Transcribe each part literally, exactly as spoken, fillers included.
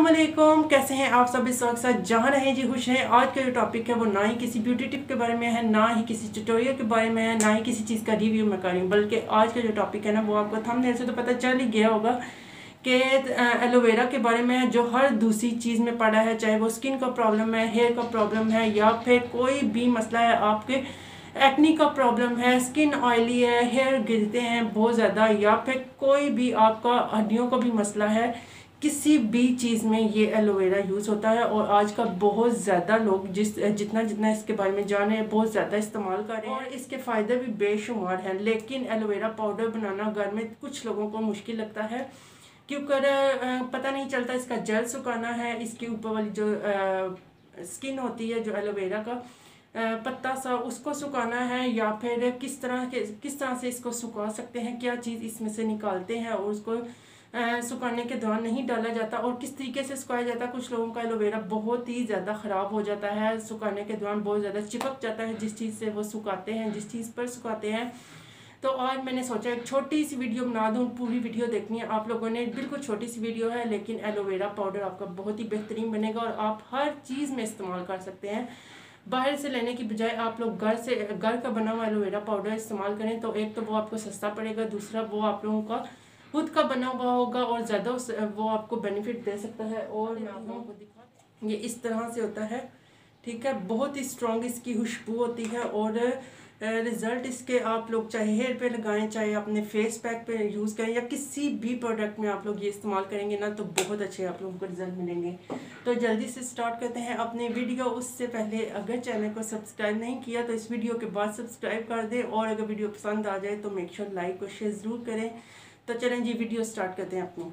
अस्सलामुअलैकुम, कैसे हैं आप सब। इस वक्त साथ जहाँ रहें जी खुश हैं। आज का जो टॉपिक है वो ना ही किसी ब्यूटी टिप के बारे में है, ना ही किसी ट्यूटोरियल के बारे में है, ना ही किसी चीज़ का रिव्यू मैं कर रही हूँ, बल्कि आज का जो टॉपिक है ना वो आपको थंबनेल से तो पता चल ही गया होगा कि एलोवेरा के बारे में है, जो हर दूसरी चीज़ में पड़ा है, चाहे वो स्किन का प्रॉब्लम है, हेयर का प्रॉब्लम है, या फिर कोई भी मसला है, आपके एक्नी का प्रॉब्लम है, स्किन ऑयली है, हेयर गिरते हैं बहुत ज़्यादा, या फिर कोई भी आपका हड्डियों का भी मसला है, किसी भी चीज़ में ये एलोवेरा यूज़ होता है। और आजकल बहुत ज़्यादा लोग जिस जितना जितना इसके बारे में जाने हैं बहुत ज़्यादा इस्तेमाल कर रहे हैं और इसके फ़ायदे भी बेशुमार हैं। लेकिन एलोवेरा पाउडर बनाना घर में कुछ लोगों को मुश्किल लगता है, क्योंकि पता नहीं चलता इसका जेल सुखाना है, इसके ऊपर वाली जो स्किन होती है जो एलोवेरा का पत्ता सा उसको सुखाना है, या फिर किस तरह के किस तरह से इसको सुखा सकते हैं, क्या चीज़ इसमें से निकालते हैं और उसको सुखाने के दौरान नहीं डाला जाता और किस तरीके से सुखाया जाता है। कुछ लोगों का एलोवेरा बहुत ही ज़्यादा ख़राब हो जाता है, सुखाने के दौरान बहुत ज़्यादा चिपक जाता है जिस चीज़ से वो सुखाते हैं, जिस चीज़ पर सुखाते हैं। तो आज मैंने सोचा एक छोटी सी वीडियो बना दूं, पूरी वीडियो देखनी है आप लोगों ने। बिल्कुल छोटी सी वीडियो है, लेकिन एलोवेरा पाउडर आपका बहुत ही बेहतरीन बनेगा और आप हर चीज़ में इस्तेमाल कर सकते हैं। बाहर से लेने की बजाय आप लोग घर से घर का बना हुआ एलोवेरा पाउडर इस्तेमाल करें तो एक तो वो आपको सस्ता पड़ेगा, दूसरा वो आप लोगों का खुद का बना हुआ होगा और ज़्यादा वो आपको बेनिफिट दे सकता है। और मैं आप लोगों को दिखा, ये इस तरह से होता है, ठीक है। बहुत ही स्ट्रॉन्ग इसकी खुशबू होती है और रिज़ल्ट इसके आप लोग चाहे हेयर पे लगाएं, चाहे अपने फेस पैक पे यूज़ करें, या किसी भी प्रोडक्ट में आप लोग ये इस्तेमाल करेंगे ना तो बहुत अच्छे आप लोगों को रिजल्ट मिलेंगे। तो जल्दी से स्टार्ट करते हैं अपने वीडियो। उससे पहले अगर चैनल को सब्सक्राइब नहीं किया तो इस वीडियो के बाद सब्सक्राइब कर दें, और अगर वीडियो पसंद आ जाए तो मेक श्योर लाइक और शेयर ज़रूर करें। तो चलें जी वीडियो स्टार्ट करते हैं अपनी।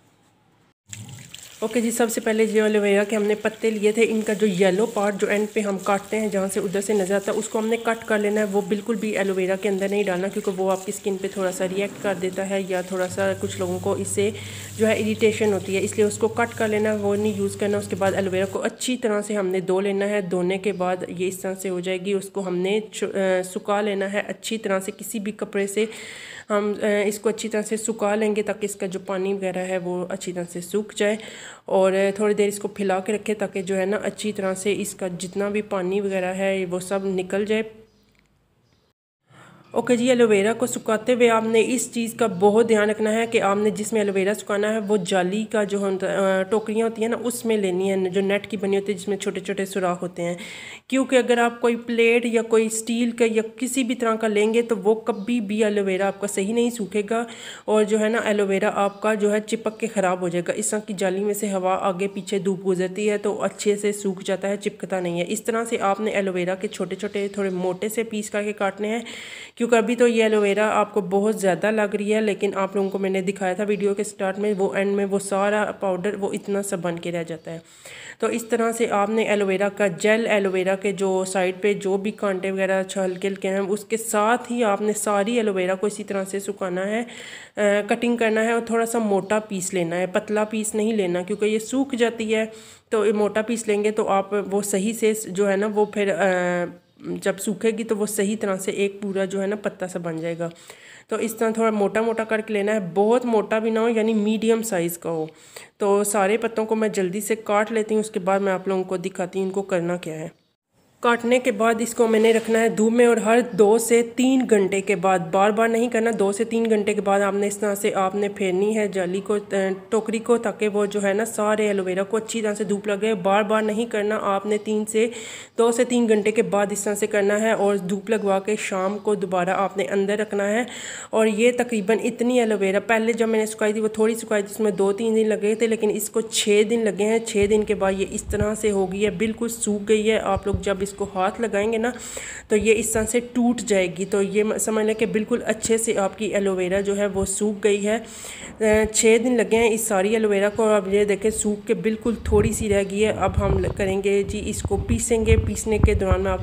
ओके okay जी, सबसे पहले जो एलोवेरा के हमने पत्ते लिए थे, इनका जो येलो पार्ट जो एंड पे हम काटते हैं जहाँ से उधर से नज़र आता है उसको हमने कट कर लेना है। वो बिल्कुल भी एलोवेरा के अंदर नहीं डालना, क्योंकि वो आपकी स्किन पे थोड़ा सा रिएक्ट कर देता है, या थोड़ा सा कुछ लोगों को इससे जो है इरिटेशन होती है, इसलिए उसको कट कर लेना है, वो नहीं यूज़ करना। उसके बाद एलोवेरा को अच्छी तरह से हमने धो लेना है। धोने के बाद ये इस तरह से हो जाएगी, उसको हमने सुखा लेना है अच्छी तरह से। किसी भी कपड़े से हम इसको अच्छी तरह से सुखा लेंगे ताकि इसका जो पानी वगैरह है वो अच्छी तरह से सूख जाए, और थोड़ी देर इसको फैला के रखें ताकि जो है ना अच्छी तरह से इसका जितना भी पानी वगैरह है वो सब निकल जाए। ओके जी, एलोवेरा को सुखाते हुए आपने इस चीज़ का बहुत ध्यान रखना है कि आपने जिसमें एलोवेरा सुखाना है वो जाली का जो टोकरियाँ होती हैं ना उसमें लेनी है, जो नेट की बनी होती है जिसमें छोटे छोटे सुराख होते हैं। क्योंकि अगर आप कोई प्लेट या कोई स्टील का या किसी भी तरह का लेंगे तो वो कभी भी एलोवेरा आपका सही नहीं सूखेगा, और जो है ना एलोवेरा आपका जो है चिपक के ख़राब हो जाएगा। इस तरह की जाली में से हवा आगे पीछे धूप गुजरती है तो अच्छे से सूख जाता है, चिपकता नहीं है। इस तरह से आपने एलोवेरा के छोटे छोटे थोड़े मोटे से पीस करके काटने हैं, क्योंकि अभी तो ये एलोवेरा आपको बहुत ज़्यादा लग रही है, लेकिन आप लोगों को मैंने दिखाया था वीडियो के स्टार्ट में, वो एंड में वो सारा पाउडर वो इतना सा बन के रह जाता है। तो इस तरह से आपने एलोवेरा का जेल, एलोवेरा के जो साइड पे जो भी कांटे वगैरह अच्छा हल्के हल्के हैं उसके साथ ही आपने सारी एलोवेरा को इसी तरह से सुखाना है, आ, कटिंग करना है, और थोड़ा सा मोटा पीस लेना है, पतला पीस नहीं लेना, क्योंकि ये सूख जाती है। तो ये मोटा पीस लेंगे तो आप वो सही से जो है ना वो फिर आ, जब सूखेगी तो वो सही तरह से एक पूरा जो है ना पत्ता सा बन जाएगा। तो इस तरह थोड़ा मोटा मोटा करके लेना है, बहुत मोटा भी ना हो, यानी मीडियम साइज़ का हो। तो सारे पत्तों को मैं जल्दी से काट लेती हूँ, उसके बाद मैं आप लोगों को दिखाती हूँ इनको करना क्या है। काटने के बाद इसको मैंने रखना है धूप में, और हर दो से तीन घंटे के बाद, बार बार नहीं करना, दो से तीन घंटे के बाद आपने इस तरह से आपने फेरनी है जाली को, टोकरी को, ताकि वो जो है ना सारे एलोवेरा को अच्छी तरह से धूप लगे। बार बार नहीं करना, आपने तीन से दो से तीन घंटे के बाद इस तरह से करना है, और धूप लगवा के शाम को दोबारा आपने अंदर रखना है। और ये तकरीबन इतनी एलोवेरा, पहले जब मैंने सुखाई थी वो थोड़ी सुखाई थी, उसमें दो तीन दिन लगे थे, लेकिन इसको छः दिन लगे हैं। छः दिन के बाद ये इस तरह से हो गई है, बिल्कुल सूख गई है। आप लोग जब इसको हाथ लगाएंगे ना तो ये इस तरह से टूट जाएगी। तो ये समझ लें कि बिल्कुल अच्छे से आपकी एलोवेरा जो है वो सूख गई है। छः दिन लगे हैं इस सारी एलोवेरा को, और अब ये देखें सूख के बिल्कुल थोड़ी सी रह गई है। अब हम करेंगे जी इसको पीसेंगे। पीसने के दौरान मैं आप लोगों को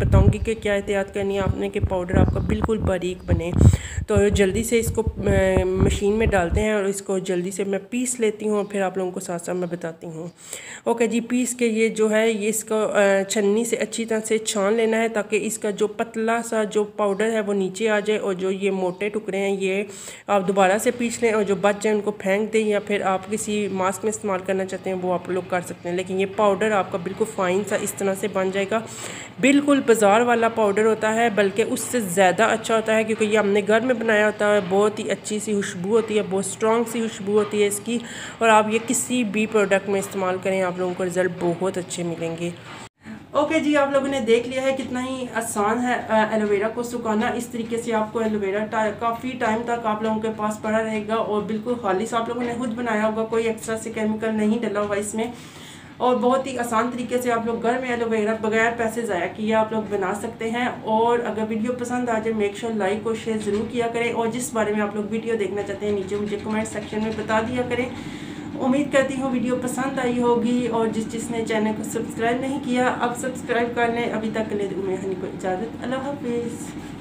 बताऊँगी कि क्या एहतियात करनी है आपने कि पाउडर आपका बिल्कुल बारीक बने। तो जल्दी से इसको मशीन में डालते हैं और इसको जल्दी से मैं पीस लेती हूँ और फिर आप लोगों को साथ साथ मैं बताती हूँ। ओके जी, पीस के ये जो है ये इसको छन्नी से अच्छी तरह से छान लेना है ताकि इसका जो पतला सा जो पाउडर है वो नीचे आ जाए और जो ये मोटे टुकड़े हैं ये आप दोबारा से पीस लें और जो बच जाए उनको फेंक दें, या फिर आप किसी मास्क में इस्तेमाल करना चाहते हैं वो आप लोग कर सकते हैं। लेकिन ये पाउडर आपका बिल्कुल फ़ाइन सा इस तरह से बन जाएगा। बिल्कुल बाज़ार वाला पाउडर होता है, बल्कि उससे ज़्यादा अच्छा होता है क्योंकि ये हमने घर में बनाया होता है। बहुत ही अच्छी सी खुशबू होती है, बहुत स्ट्रॉन्ग सी खुशबू होती है इसकी, और आप ये किसी भी प्रोडक्ट में इस्तेमाल करें आप लोगों को रिज़ल्ट बहुत अच्छे मिलेंगे। ओके okay जी, आप लोगों ने देख लिया है कितना ही आसान है एलोवेरा को सुखाना। इस तरीके से आपको एलोवेरा काफ़ी टाइम तक आप लोगों के पास पड़ा रहेगा और बिल्कुल खालिश आप लोगों ने खुद बनाया होगा, कोई एक्स्ट्रा से केमिकल नहीं डला हुआ इसमें, और बहुत ही आसान तरीके से आप लोग घर में एलोवेरा बगैर पैसे ज़ाया किए आप लोग बना सकते हैं। और अगर वीडियो पसंद आ जाए मेक श्योर लाइक और शेयर ज़रूर किया करें, और जिस बारे में आप लोग वीडियो देखना चाहते हैं नीचे मुझे कमेंट सेक्शन में बता दिया करें। उम्मीद करती हूँ वीडियो पसंद आई होगी, और जिस जिसने चैनल को सब्सक्राइब नहीं किया अब सब्सक्राइब कर लें। अभी तक के लिए उम्मीद को इजाज़त, अल्लाह हाफिज़।